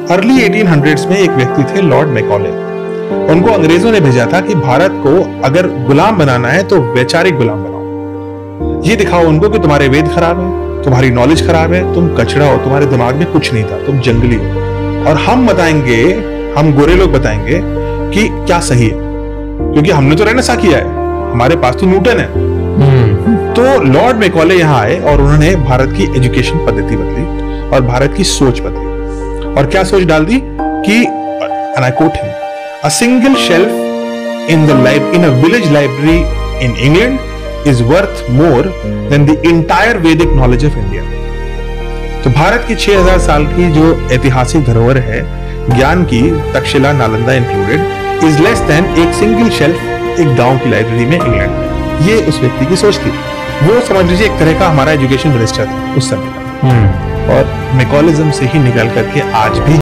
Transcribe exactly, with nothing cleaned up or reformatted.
Early eighteen hundreds में एक व्यक्ति थे लॉर्ड मैकॉले। उनको अंग्रेजों ने भेजा था कि भारत को अगर गुलाम बनाना है तो वैचारिक गुलाम बनाओ। ये दिखाओ उनको कि तुम्हारे वेद खराब है, तुम्हारी नॉलेज खराब है, तुम कचड़ा हो, तुम्हारे दिमाग में कुछ नहीं था, तुम जंगली हो, और हम बताएंगे, हम गोरे लोग बताएंगे कि क्या सही है, क्योंकि हमने तो रेनेसां किया है, हमारे पास तो न्यूटन है। तो लॉर्ड मैकॉले यहाँ आए और उन्होंने भारत की एजुकेशन पद्धति बदली और भारत की सोच बदली। और क्या सोच डाल दी कि, and I quote him, a single shelf in the lib in a village library in England is worth more than the entire Vedic knowledge of India. तो भारत की छह हज़ार साल की जो ऐतिहासिक धरोहर है ज्ञान की, Takshashila, Nalanda included, is less than एक सिंगल शेल्फ एक गांव की लाइब्रेरी में इंग्लैंड में। ये उस व्यक्ति की सोच थी। वो समझ लीजिए एक तरह का हमारा एजुकेशन मिनिस्टर था उस समय का, और मैकॉलिज्म से ही निकल करके आज भी